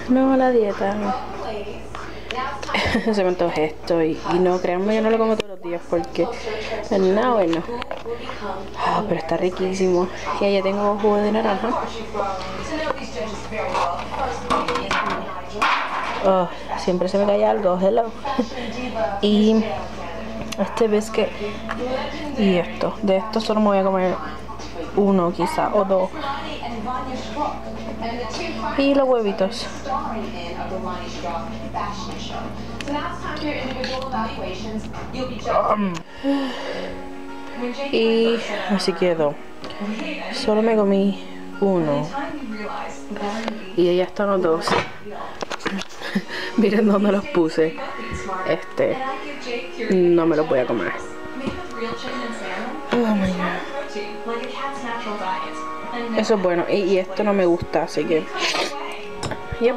no la dieta. Se me antoja esto y no, créanme, yo no lo como todos los días porque no, bueno. Pero está riquísimo. Y ahí ya tengo jugo de naranja. Siempre se me cae algo, hello. Y este biscuit y esto. De esto solo me voy a comer uno quizá o dos. Y los huevitos. Y así quedó. Solo me comí uno. Y ya están los dos. Miren dónde los puse. No me los voy a comer. Oh my god. Eso es bueno. Y esto no me gusta, así que yep.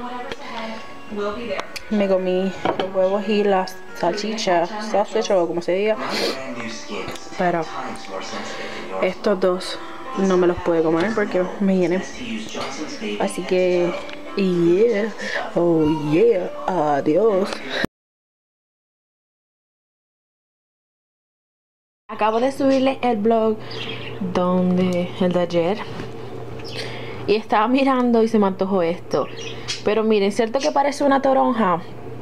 Me comí los huevos y las salchichas, sausage o como se diga. Pero estos dos no me los puedo comer porque me llenen. Así que yeah, oh yeah, adiós. Acabo de subirle el vlog el de ayer. Y estaba mirando y se me antojó esto. Pero miren, ¿cierto que parece una toronja?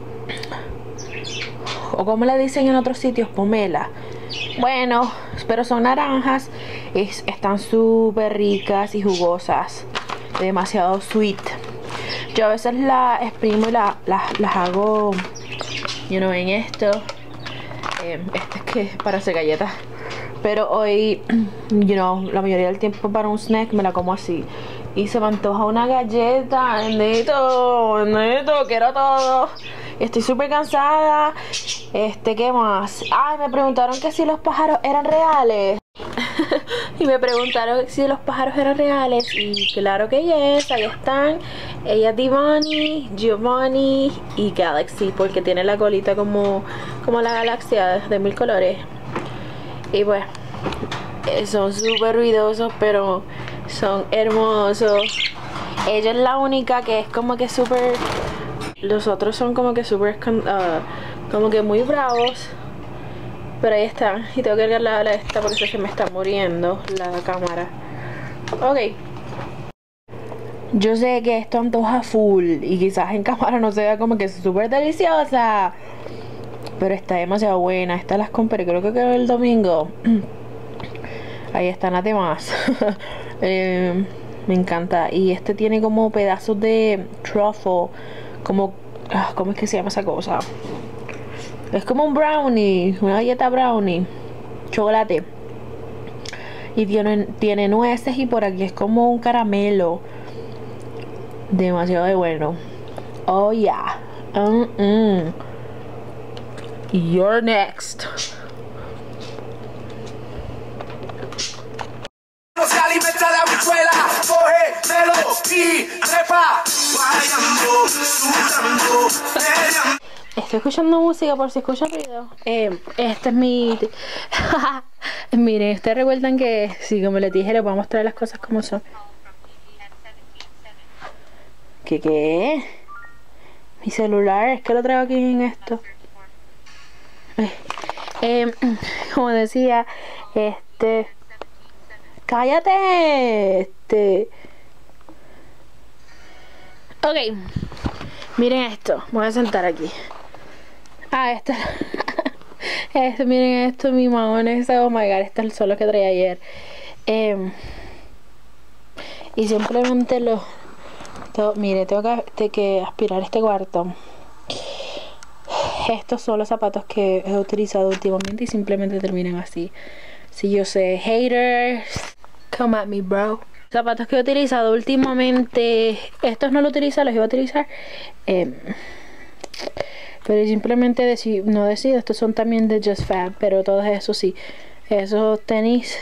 O como le dicen en otros sitios, pomela. Bueno, pero son naranjas. Están súper ricas y jugosas. Demasiado sweet. Yo a veces las exprimo y las hago, en esto. Este es que para hacer galletas. Pero hoy, la mayoría del tiempo para un snack me la como así. Y se me antoja una galleta. Neto, quiero todo. Estoy súper cansada. ¿Qué más? Ay, me preguntaron que si los pájaros eran reales. Y me preguntaron si los pájaros eran reales. Y claro que yes, ahí están. Ella, Divani, Giovanni y Galaxy. Porque tiene la colita como la galaxia de 1000 colores. Y pues son súper ruidosos, pero son hermosos. Ella es la única que es como que súper. Los otros son como que súper como que muy bravos. Pero ahí está. Y tengo que cargar la esta porque se me está muriendo la cámara. Ok. Yo sé que esto antoja full y quizás en cámara no se vea como que es súper deliciosa, pero está demasiado buena. Estas las compré, creo que el domingo. Ahí están las demás. Me encanta. Y tiene como pedazos de truffle. ¿Cómo es que se llama esa cosa? Es como un brownie, una galleta brownie, chocolate. Y tiene nueces y por aquí es como un caramelo. Demasiado de bueno. Oh yeah. You're next. Se alimenta de habichuela, coge, pelo y trepa. Estoy escuchando música por si escuchan ruido. Este es mi. Miren, ustedes recuerdan que si como les dije les voy a mostrar las cosas como son. ¿Qué? Mi celular, es que lo traigo aquí en esto. Como decía, cállate. Ok, miren esto, me voy a sentar aquí. Miren esto, mi mayonesa, oh my god, este es el solo que traía ayer. Y simplemente mire, tengo que aspirar este cuarto. Estos son los zapatos que he utilizado últimamente y simplemente terminan así. Si yo sé, haters, come at me, bro. Zapatos que he utilizado últimamente. Estos no los utilizo, los iba a utilizar. Pero simplemente no decido. Estos son también de Just Fab, pero todos esos sí. Esos tenis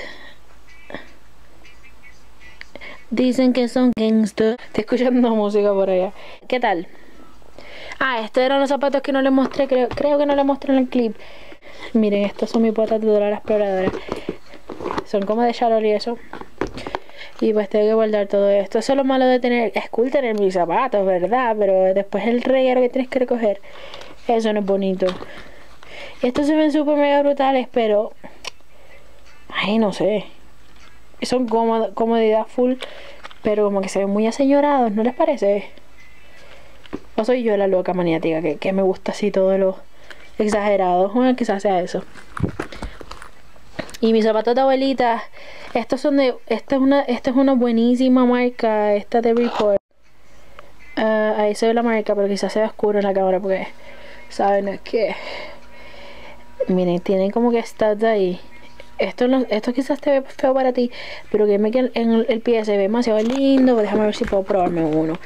dicen que son gangster. Estoy escuchando música por allá. ¿Qué tal? Estos eran los zapatos que no les mostré. Creo que no les mostré en el clip. Miren, estos son mis botas de Dora la Exploradora. Son como de Charol y eso. Y pues tengo que guardar todo esto. Eso es lo malo de tener, es cool tener mis zapatos, ¿verdad? Pero después el reguero que tienes que recoger, eso no es bonito. Estos se ven súper mega brutales, pero ay, no sé. Son comodidad full, pero como que se ven muy aseñorados, ¿no les parece? O soy yo la loca maniática que me gusta así todo lo exagerado. Bueno, quizás sea eso. Y mis zapatos de abuelita, estos son de, esta es una buenísima marca, esta de Report. Ahí se ve la marca, pero quizás se ve oscuro en la cámara porque, ¿saben? Es que, miren, tienen como que studs ahí. Esto quizás te ve feo para ti, pero que en el pie se ve demasiado lindo. Déjame ver si puedo probarme uno.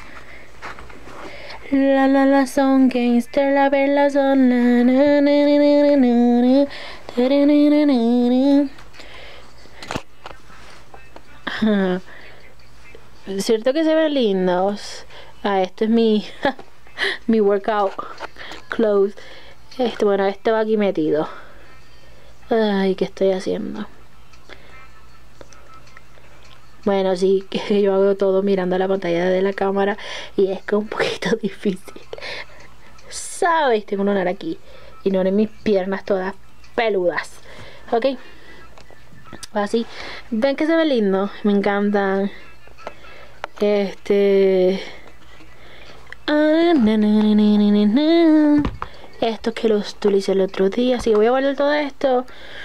La son gangster, la verla son cierto que se ven lindos. Este es mi mi workout clothes. Bueno, este va aquí metido. Ay, ¿qué estoy haciendo? Bueno, sí, que yo hago todo mirando la pantalla de la cámara y es que es un poquito difícil. ¿Sabes? Tengo un honor aquí y no en mis piernas todas peludas. Ok, así. Ven que se ve lindo, me encantan. Estos que los utilicé el otro día. Así que voy a guardar todo esto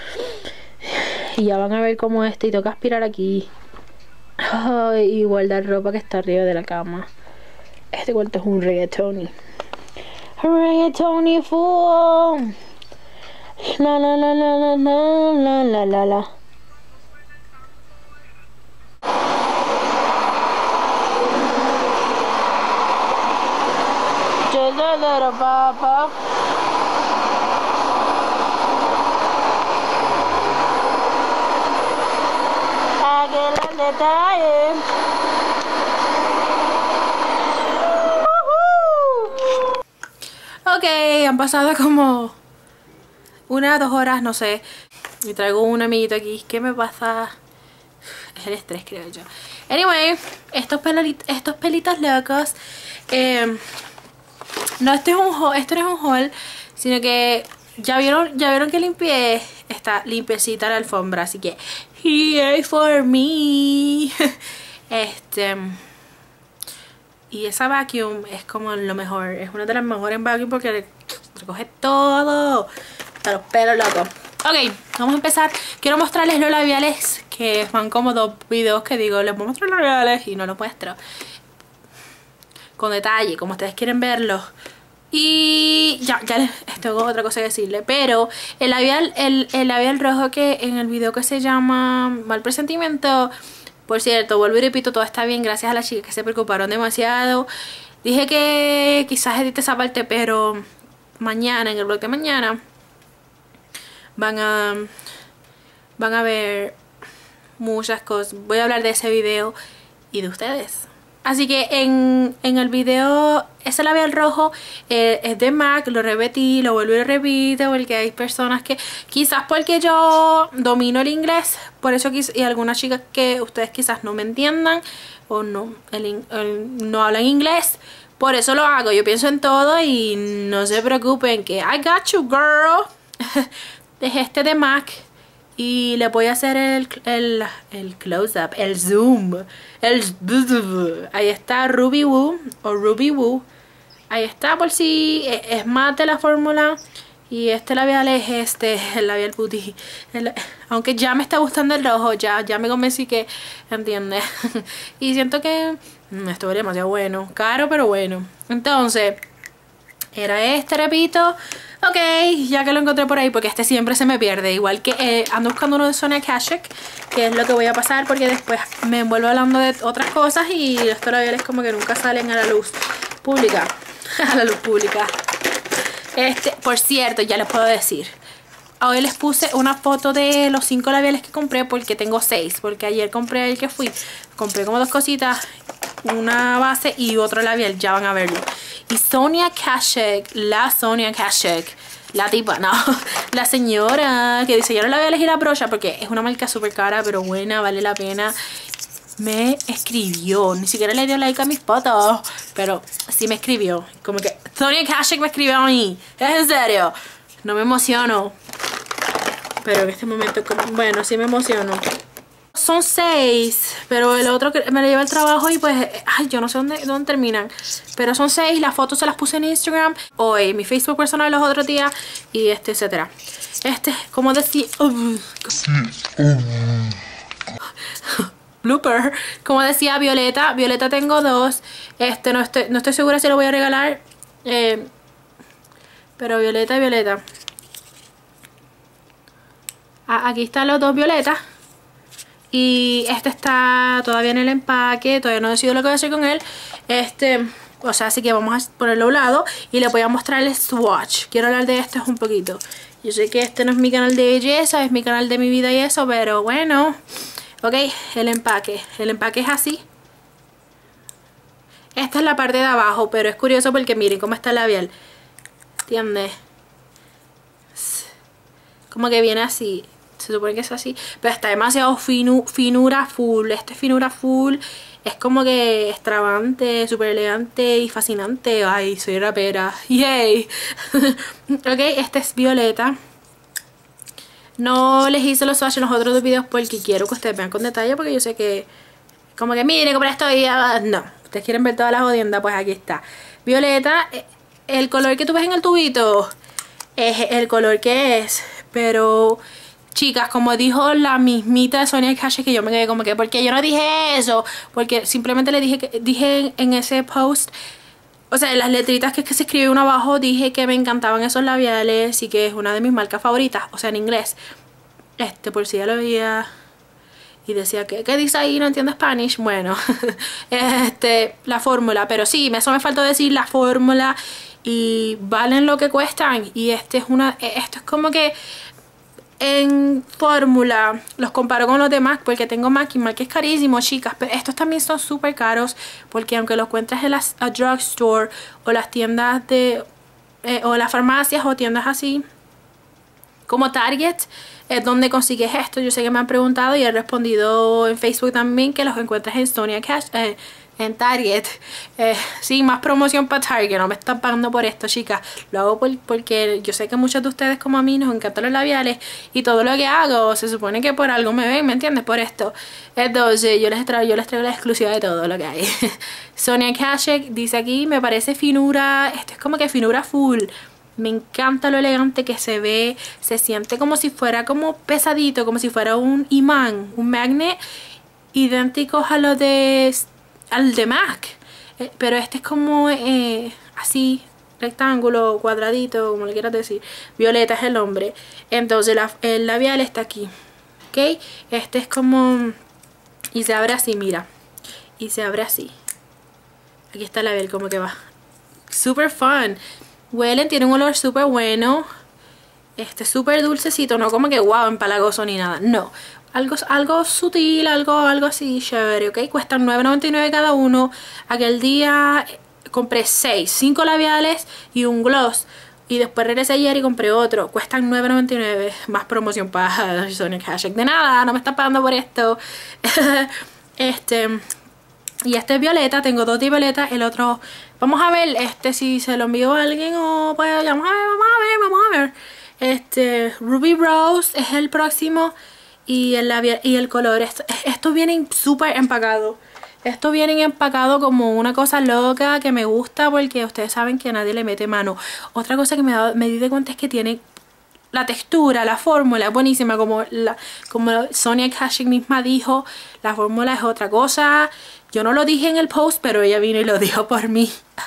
y ya van a ver cómo y toca aspirar aquí. Ay, y guardar ropa que está arriba de la cama. Este cuarto es un reggaetoni. Reggaetoni full. La la la la la la la la la. Just a little papa. Aquel detalle. Ok, han pasado como 1 o 2 horas, no sé. Y traigo un amiguito aquí. ¿Qué me pasa? Es el estrés, creo yo. Anyway, estos pelitos locos. No, esto no es un haul, sino que ya vieron que limpié. Está limpiecita la alfombra, así que here for me. Y esa vacuum es como lo mejor. Es una de las mejores vacuum porque recoge todo. Hasta los pelos locos. Ok, vamos a empezar. Quiero mostrarles los labiales, que van como 2 videos que digo, les voy a mostrar los labiales y no los muestro con detalle, como ustedes quieren verlos. Y ya les tengo otra cosa que decirle. Pero el labial rojo que en el video que se llama Mal Presentimiento, por cierto, vuelvo y repito, todo está bien gracias a las chicas que se preocuparon demasiado. Dije que quizás edite esa parte, pero mañana, en el vlog de mañana, van a ver muchas cosas. Voy a hablar de ese video y de ustedes. Así que en el video, ese labial rojo es de MAC, lo repetí, lo vuelvo y repito, porque hay personas que, quizás porque yo domino el inglés, por eso y algunas chicas que ustedes quizás no me entiendan, o no hablan inglés, por eso lo hago. Yo pienso en todo y no se preocupen que I got you, girl. Dejé de MAC. Y le voy a hacer el close-up, el zoom, ahí está Ruby Woo o Ruby Woo. Ahí está, por si es más de la fórmula. Y este labial es el labial putty. Aunque ya me está gustando el rojo, ya me convencí que, ¿entiendes? Y siento que esto es demasiado bueno, caro pero bueno. Entonces, era repito. Ok, ya que lo encontré por ahí, porque siempre se me pierde. Igual que ando buscando uno de Sonia Kashuk, que es lo que voy a pasar, porque después me envuelvo hablando de otras cosas y estos labiales como que nunca salen a la luz pública. A la luz pública. Por cierto, ya les puedo decir. Hoy les puse una foto de los 5 labiales que compré, porque tengo 6. Porque ayer compré el que fui. Compré como 2 cositas, una base y otro labial, ya van a verlo. Y Sonia Kashuk, la Sonia Kashuk, la tipa, no, la señora que dice, yo no la voy a elegir la brocha porque es una marca súper cara, pero buena, vale la pena. me escribió. Ni siquiera le dio like a mis fotos, pero sí me escribió. Como que Sonia Kashuk me escribió a mí. Es en serio. No me emociono. Pero en este momento, bueno, sí me emociono. Son 6, pero el otro que me lo lleva al trabajo y pues, ay, yo no sé dónde terminan. Pero son 6, las fotos se las puse en Instagram, hoy, mi Facebook personal los otros días y etcétera. Como decía... blooper. Como decía Violeta tengo 2. No estoy segura si lo voy a regalar. Pero Violeta. Aquí están los 2 violetas. Y este está todavía en el empaque. Todavía no he decidido lo que voy a hacer con él. O sea, así que vamos a ponerlo a un lado. Y les voy a mostrar el swatch. Quiero hablar de estos un poquito. Yo sé que este no es mi canal de belleza, es mi canal de mi vida y eso, pero bueno. Ok, el empaque. El empaque es así. Esta es la parte de abajo, pero es curioso porque miren cómo está el labial. ¿Entiendes? Como que viene así. Se supone que es así. Pero está demasiado finura full. Esto es finura full. Es como que extravagante, súper elegante y fascinante. Ay, soy rapera. Yay. Ok, este es Violeta. No les hice los swatches en los otros 2 videos porque quiero que ustedes vean con detalle. Porque yo sé que... Como que miren cómo estoy. No. Ustedes quieren ver todas las jodiendas. Pues aquí está. Violeta. El color que tú ves en el tubito es el color que es. Pero... Chicas, como dijo la mismita de Sonia Kashuk, que yo me quedé como que, ¿por qué yo no dije eso? Porque simplemente le dije en ese post, o sea, en las letritas que se escribe uno abajo, dije que me encantaban esos labiales y que es una de mis marcas favoritas, o sea, en inglés. Por si ya lo veía y decía, ¿qué dice ahí? No entiendo Spanish. Bueno, la fórmula, pero sí, eso me faltó decir, la fórmula, y valen lo que cuestan. Y esto es como que... En fórmula los comparo con los de MAC porque tengo MAC y MAC es carísimo, chicas, pero estos también son súper caros porque aunque los encuentres en las drugstore o las tiendas de o las farmacias o tiendas así como Target es donde consigues esto. Yo sé que me han preguntado y he respondido en Facebook también que los encuentras en Sonia Kashuk, en Target. Sí, más promoción para Target. No me están pagando por esto, chicas. Lo hago porque yo sé que muchos de ustedes como a mí nos encantan los labiales y todo lo que hago se supone que por algo me ven, ¿me entiendes? Por esto. Entonces yo les traigo la exclusiva de todo lo que hay. Sonia Kashuk dice aquí, me parece finura. Esto es como que finura full. Me encanta lo elegante que se ve. Se siente como si fuera como pesadito, como si fuera un imán, un magnet, idénticos a los al de MAC, pero este es como así, rectángulo, cuadradito, como le quieras decir. Violeta es el hombre. Entonces el labial está aquí, ok. Este es como, y se abre así, mira, y se abre así. Aquí está el labial, como que va super fun. Huelen, tiene un olor súper bueno. Súper dulcecito, no como que wow, empalagoso ni nada, no. Algo sutil, algo así chévere, ¿ok? Cuestan $9.99 cada uno. Aquel día compré 5 labiales y un gloss. Y después regresé ayer y compré otro. Cuestan $9.99. Más promoción para Sonia Kashuk. De nada, no me están pagando por esto. Y este es Violeta. Tengo 2 de Violeta. El otro, vamos a ver si se lo envió a alguien o pues vamos a ver. Ruby Rose es el próximo. Y el labial y el color, esto viene súper empacado. Esto viene empacado como una cosa loca que me gusta porque ustedes saben que a nadie le mete mano. Otra cosa que me di de cuenta es que tiene la textura, la fórmula es buenísima. Como Sonia Kashuk misma dijo, la fórmula es otra cosa. Yo no lo dije en el post, pero ella vino y lo dijo por mí.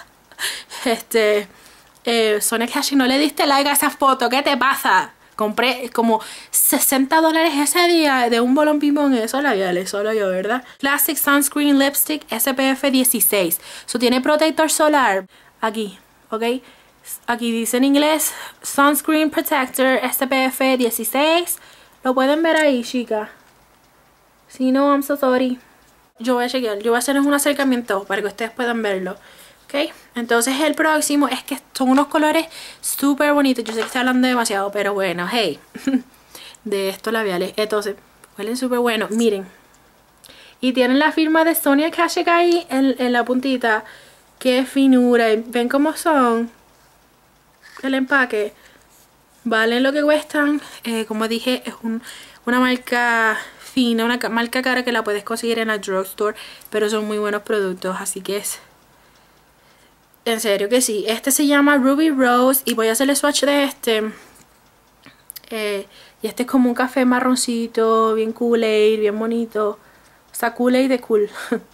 Sonia Kashuk, no le diste like a esa foto, ¿qué te pasa? Compré como $60 ese día de un bolón pimón en esos labiales, solo yo, ¿verdad? Classic Sunscreen Lipstick SPF 16. So tiene protector solar. Aquí, ¿ok? Aquí dice en inglés Sunscreen Protector SPF 16. Lo pueden ver ahí, chicas. Si no, I'm so sorry. Yo voy a chequear, yo voy a hacer un acercamiento para que ustedes puedan verlo. Ok, entonces el próximo es que son unos colores súper bonitos. Yo sé que estoy hablando demasiado, pero bueno, hey. De estos labiales. Entonces, huelen súper bueno. Miren, Y tienen la firma de Sonia Kashuk ahí en la puntita. Qué finura. ¿Ven cómo son? El empaque. Valen lo que cuestan. Como dije, es una marca fina, una marca cara que la puedes conseguir en la drugstore. Pero son muy buenos productos, así que es... En serio que sí. Este se llama Ruby Rose y voy a hacerle swatch de este. Y este es como un café marroncito, bien Kool-Aid, bien bonito. O sea, Kool-Aid de cool.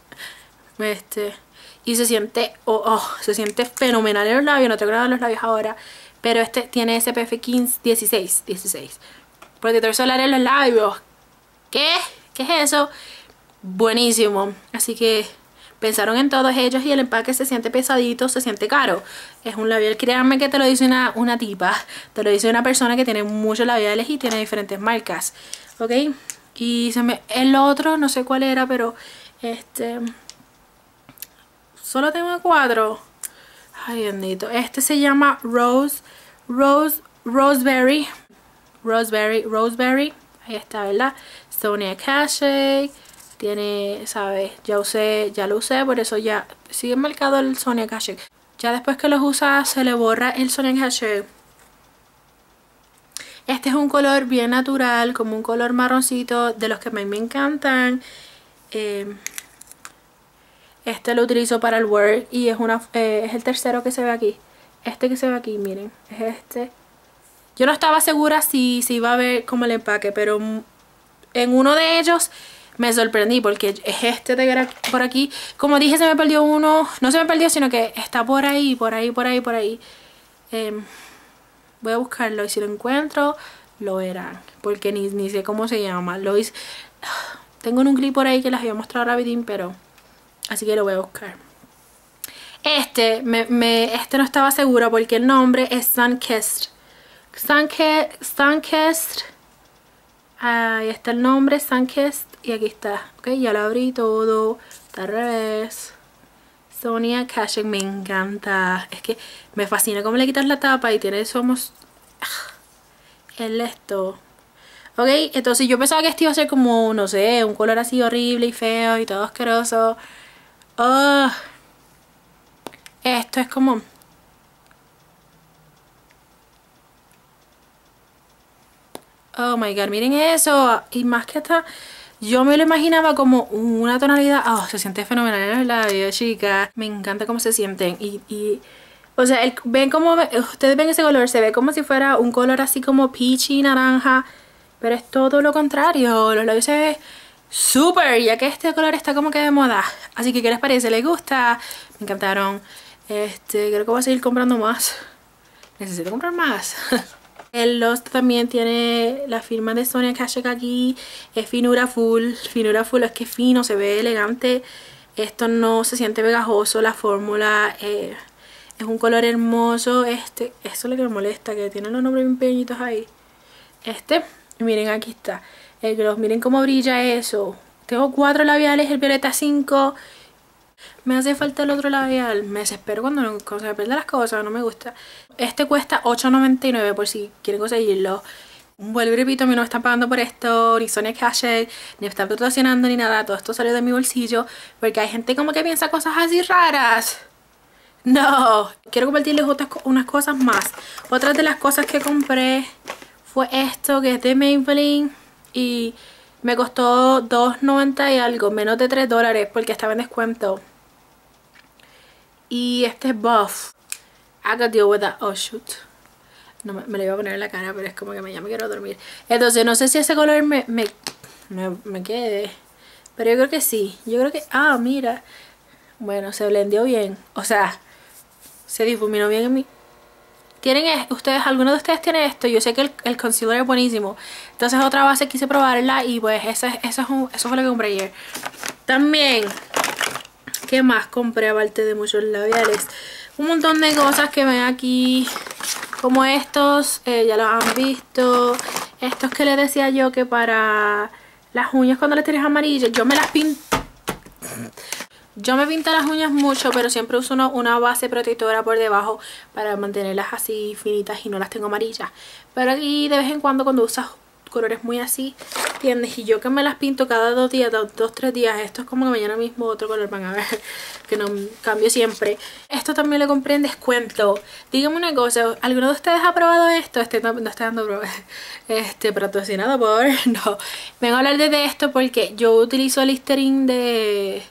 Y se siente, se siente fenomenal en los labios. No tengo nada en los labios ahora. Pero este tiene SPF 16. Protector solar en los labios. ¿Qué? ¿Qué es eso? Buenísimo. Así que pensaron en todos ellos y el empaque se siente pesadito, se siente caro. Es un labial, créanme que te lo dice una tipa. Te lo dice una persona que tiene muchos labiales y tiene diferentes marcas. ¿Ok? Y el otro, no sé cuál era, pero solo tengo 4. Ay, bendito. Este se llama Roseberry. Ahí está, ¿verdad? Sonia Kashuk. Tiene, ¿sabes? Ya lo usé, por eso ya sigue marcado el Sonia Kashuk. Ya después que los usas se le borra el Sonia Kashuk. Este es un color bien natural, como un color marroncito, de los que a mí me encantan. Este lo utilizo para el work y es el tercero que se ve aquí. Este que se ve aquí, miren, es este. Yo no estaba segura si iba a ver como el empaque, pero en uno de ellos me sorprendí porque es este de por aquí. Como dije, se me perdió uno. No se me perdió, sino que está por ahí. Voy a buscarlo y si lo encuentro, lo verán. Porque ni sé cómo se llama. Tengo un clip por ahí que les voy a mostrar rapidín, pero... Así que lo voy a buscar. Este no estaba segura porque el nombre es Sunkissed. Ahí está el nombre, Sunkissed. Y aquí está. Ok, ya lo abrí todo. Está al revés. Sonia Kashuk, me encanta. Es que me fascina cómo le quitas la tapa y tiene el esto. Ok, entonces yo pensaba que este iba a ser como, no sé, un color así horrible y feo y todo asqueroso. Esto es como... Oh my god, miren eso. Y más que hasta... Yo me lo imaginaba como una tonalidad... se siente fenomenal en los labios, chicas. Me encanta cómo se sienten. O sea, ven como... Ustedes ven ese color. Se ve como si fuera un color así como peachy, naranja. Pero es todo lo contrario. Los labios se ven súper. Ya que este color está como que de moda. Así que, ¿qué les parece? ¿Les gusta? Me encantaron. Creo que voy a seguir comprando más. Necesito comprar más. El Lost también tiene la firma de Sonia Kashuk aquí. Es finura full. Finura full, es que es fino, se ve elegante. Esto no se siente pegajoso. La fórmula es un color hermoso. Eso es lo que me molesta, que tienen los nombres bien pequeñitos ahí. Miren, aquí está. El gloss, miren cómo brilla eso. Tengo 4 labiales, el violeta 5. Me hace falta el otro labial. Me desespero cuando se me pierden las cosas, no me gusta. Este cuesta $8.99 por si quieren conseguirlo. Vuelvo y repito, a mí no me están pagando por esto, ni Sonia Kashuk, ni me están patrocinando ni nada. Todo esto salió de mi bolsillo porque hay gente como que piensa cosas así raras. No, quiero compartirles unas cosas más. Otra de las cosas que compré fue esto, que es de Maybelline y me costó $2.90 y algo, menos de $3 porque estaba en descuento. Y este es Buff. I gotta deal with that. Oh shoot. No, me lo iba a poner en la cara, pero es como que ya me quiero dormir. Entonces no sé si ese color me quede. Pero yo creo que sí. Yo creo que... mira. Bueno, se blendió bien. O sea, se difuminó bien en mí. ¿Alguno de ustedes tiene esto? Yo sé que el concealer es buenísimo. Entonces otra base quise probarla y pues eso fue lo que compré ayer. También, ¿qué más compré aparte de muchos labiales? Un montón de cosas que ven aquí, como estos, ya los han visto. Estos que les decía yo que para las uñas cuando les tienes amarillas, yo me pinto las uñas mucho, pero siempre uso una base protectora por debajo para mantenerlas así finitas y no las tengo amarillas. Pero aquí de vez en cuando colores muy así, ¿entiendes? Y yo que me las pinto cada 2 días, 2-3 días. Esto es como que mañana mismo otro color, van a ver que no cambio siempre. Esto también lo compré en descuento. Díganme una cosa, ¿alguno de ustedes ha probado esto? No está dando patrocinado por... No, vengo a hablar de esto porque yo utilizo el Listerine de...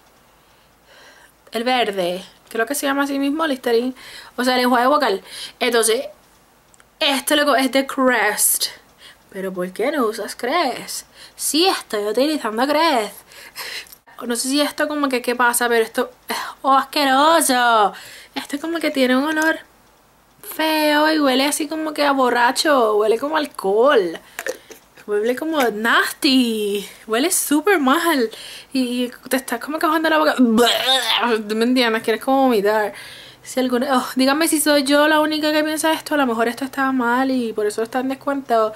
el verde, creo que se llama así mismo, Listerine. O sea, el enjuague vocal. Entonces, este loco es de Crest. ¿Pero por qué no usas Crest? Sí, estoy utilizando Crest. No sé si esto como que qué pasa, pero esto es asqueroso. Esto como que tiene un olor feo y huele así como que a borracho. Huele como a alcohol. Huele como nasty. Huele súper mal. Y te estás como que bajando la boca. ¿Me entiendes? Quieres como vomitar. Si alguna... díganme si soy yo la única que piensa esto. A lo mejor esto estaba mal y por eso está en descuento.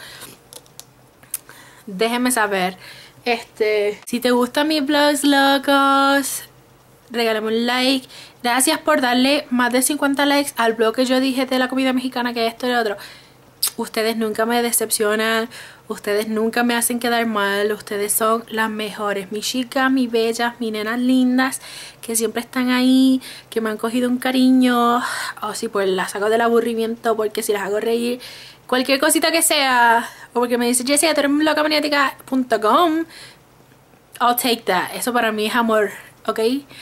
Déjenme saber. Si te gustan mis vlogs locos, regálame un like. Gracias por darle más de 50 likes al vlog que yo dije de la comida mexicana, que esto y lo otro. Ustedes nunca me decepcionan. Ustedes nunca me hacen quedar mal. Ustedes son las mejores. Mis chicas, mis bellas, mis nenas lindas, que siempre están ahí, que me han cogido un cariño. O si pues las saco del aburrimiento, porque si las hago reír, cualquier cosita que sea, o porque me dice Jessie, tú eres locamaniática.com, I'll take that. Eso para mí es amor, ¿ok?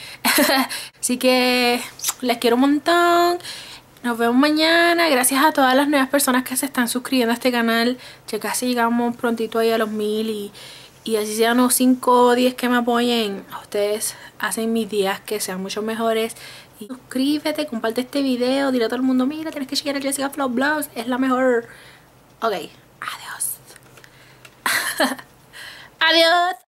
Así que les quiero un montón. Nos vemos mañana. Gracias a todas las nuevas personas que se están suscribiendo a este canal. Ya casi llegamos prontito ahí a los 1000 y así sean unos 5 o 10 que me apoyen. Ustedes hacen mis días que sean mucho mejores. Y suscríbete, comparte este video, dile a todo el mundo, mira, tienes que chequear a Jessica Flow Blogs, es la mejor. Ok, adiós. Adiós.